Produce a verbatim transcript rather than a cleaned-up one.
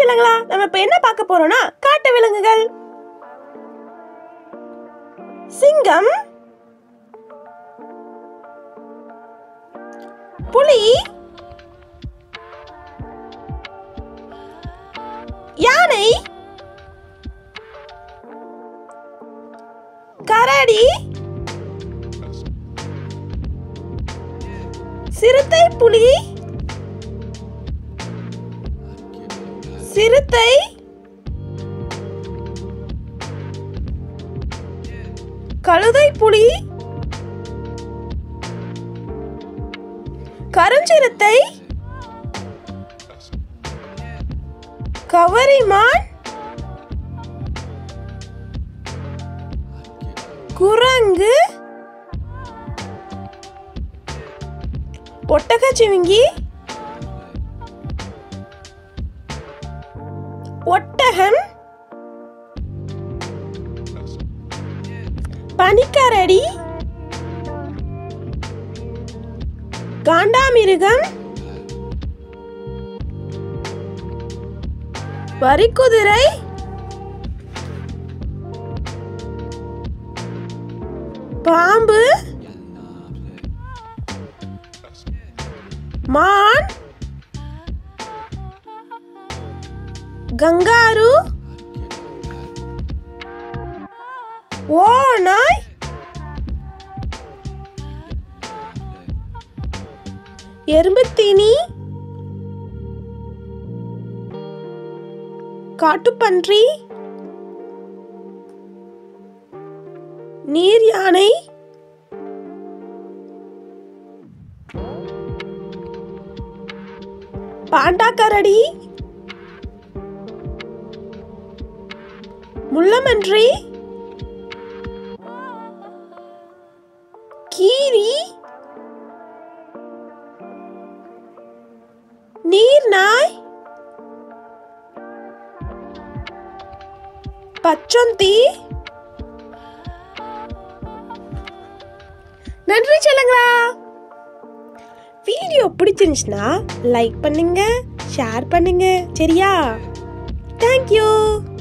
செல்லங்களா, நம்ம இப்ப என்ன பார்க்க போறோம்னா காட்டு விலங்குகள். சிங்கம், புலி, யானை, கரடி, சிறுத்தை புலி, சிறுத்தை, கழுதை புலி, கருஞ்சிறுத்தை, கவரிமான், குரங்கு, ஒட்டகச்சிவிங்கி, ஒட்டகம், பனிக்கரடி, காண்டாமிருகம், வரிக்குதிரை, பாம்பு, மான், கங்காரு, ஓநாய், எறும்புத்தீனி, காட்டுப்பன்றி, நீர் யானை, பாண்டாக்கரடி, முள்ளமன்றி, கீரி, நீர்நாய், பச்சொந்தி. நன்றி செல்லங்களா. வீடியோ பிடிச்சிருந்துச்சுன்னா லைக் பண்ணுங்க, ஷேர் பண்ணுங்க. சரியா? தேங்க்யூ.